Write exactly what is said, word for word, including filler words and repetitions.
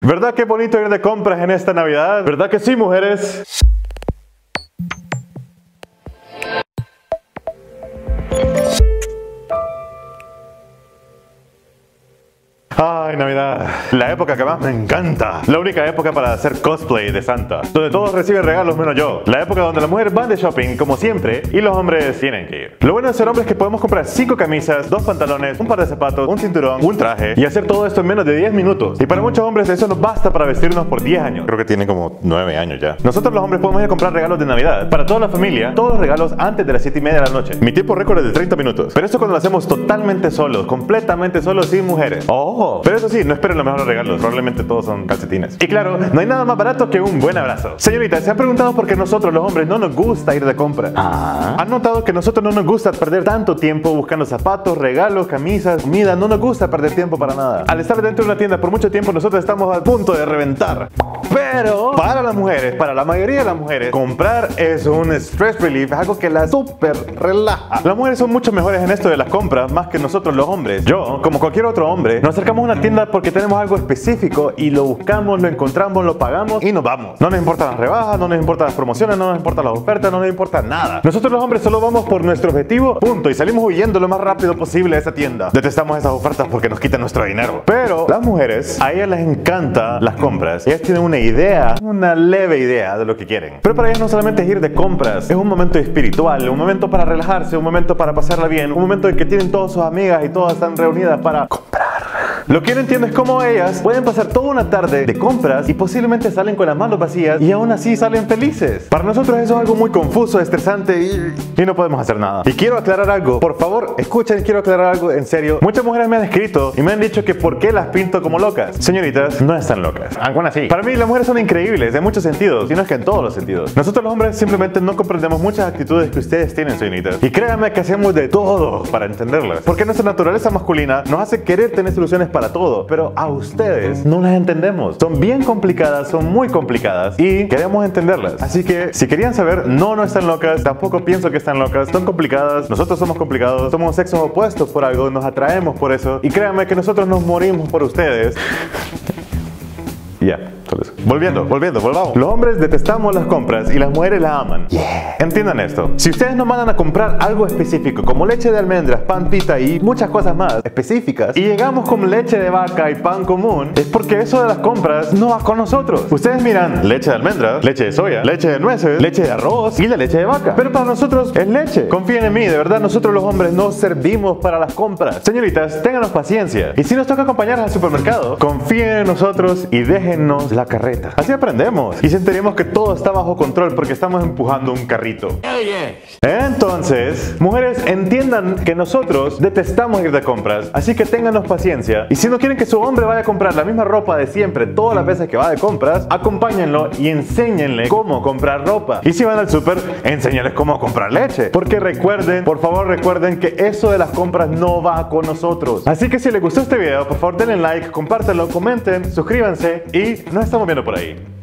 ¿Verdad que bonito ir de compras en esta Navidad? ¿Verdad que sí, mujeres? Ay, Navidad, la época que más me encanta. La única época para hacer cosplay de Santa, donde todos reciben regalos menos yo. La época donde las mujeres van de shopping, como siempre, y los hombres tienen que ir. Lo bueno de ser hombres es que podemos comprar cinco camisas, dos pantalones, un par de zapatos, un cinturón, un traje, y hacer todo esto en menos de diez minutos. Y para muchos hombres eso nos basta para vestirnos por diez años. Creo que tienen como nueve años ya. Nosotros los hombres podemos ir a comprar regalos de Navidad para toda la familia, todos los regalos antes de las siete y media de la noche. Mi tiempo récord es de treinta minutos. Pero esto cuando lo hacemos totalmente solos, completamente solos, sin mujeres. ¡Oh! Pero eso sí, no esperen los mejores regalos, probablemente todos son calcetines. Y claro, no hay nada más barato que un buen abrazo. Señoritas, ¿se han preguntado por qué nosotros los hombres no nos gusta ir de compra? Ah. ¿Han notado que nosotros no nos gusta perder tanto tiempo buscando zapatos, regalos, camisas, comida? No nos gusta perder tiempo para nada. Al estar dentro de una tienda por mucho tiempo, nosotros estamos a punto de reventar. Pero para las mujeres, para la mayoría de las mujeres, comprar es un stress relief, es algo que las super relaja. Las mujeres son mucho mejores en esto de las compras más que nosotros los hombres. Yo, como cualquier otro hombre, nos acercamos a una tienda porque tenemos algo específico y lo buscamos, lo encontramos, lo pagamos y nos vamos. No nos importan las rebajas, no nos importan las promociones, no nos importan las ofertas, no nos importa nada. Nosotros los hombres solo vamos por nuestro objetivo, punto, y salimos huyendo lo más rápido posible de esa tienda. Detestamos esas ofertas porque nos quitan nuestro dinero. Pero las mujeres, a ellas les encantan las compras. Ellas tienen una idea, una leve idea de lo que quieren. Pero para ellas no solamente es ir de compras, es un momento espiritual, un momento para relajarse, un momento para pasarla bien, un momento en que tienen todas sus amigas y todas están reunidas para comprar. Lo que no entiendo es cómo ellas pueden pasar toda una tarde de compras y posiblemente salen con las manos vacías y aún así salen felices. Para nosotros eso es algo muy confuso, estresante y, y no podemos hacer nada. Y quiero aclarar algo, por favor, escuchen, quiero aclarar algo en serio. Muchas mujeres me han escrito y me han dicho que por qué las pinto como locas. Señoritas, no están locas. Aún así, para mí las mujeres son increíbles en muchos sentidos, y no es que en todos los sentidos. Nosotros los hombres simplemente no comprendemos muchas actitudes que ustedes tienen, señoritas. Y créanme que hacemos de todo para entenderlas. Porque nuestra naturaleza masculina nos hace querer tener soluciones para todo, pero a ustedes no las entendemos. Son bien complicadas, son muy complicadas y queremos entenderlas. Así que si querían saber, no, no están locas, tampoco pienso que están locas, son complicadas, nosotros somos complicados, somos sexos opuestos por algo, nos atraemos por eso y créanme que nosotros nos morimos por ustedes. Ya, yeah, solo eso. Volviendo, volviendo, volvamos. Los hombres detestamos las compras y las mujeres las aman. Yeah. Entiendan esto. Si ustedes nos mandan a comprar algo específico, como leche de almendras, pan pita y muchas cosas más específicas, y llegamos con leche de vaca y pan común, es porque eso de las compras no va con nosotros. Ustedes miran leche de almendras, leche de soya, leche de nueces, leche de arroz y la leche de vaca. Pero para nosotros es leche. Confíen en mí, de verdad, nosotros los hombres no servimos para las compras. Señoritas, ténganos paciencia. Y si nos toca acompañarlas al supermercado, confíen en nosotros y dejen la carreta. Así aprendemos y sentiremos que todo está bajo control porque estamos empujando un carrito. Entonces, mujeres, entiendan que nosotros detestamos ir de compras, así que ténganos paciencia. Y si no quieren que su hombre vaya a comprar la misma ropa de siempre todas las veces que va de compras, acompáñenlo y enséñenle cómo comprar ropa. Y si van al súper, enséñenles cómo comprar leche. Porque recuerden, por favor recuerden que eso de las compras no va con nosotros. Así que si les gustó este video, por favor denle like, compártanlo, comenten, suscríbanse y nos estamos viendo por ahí.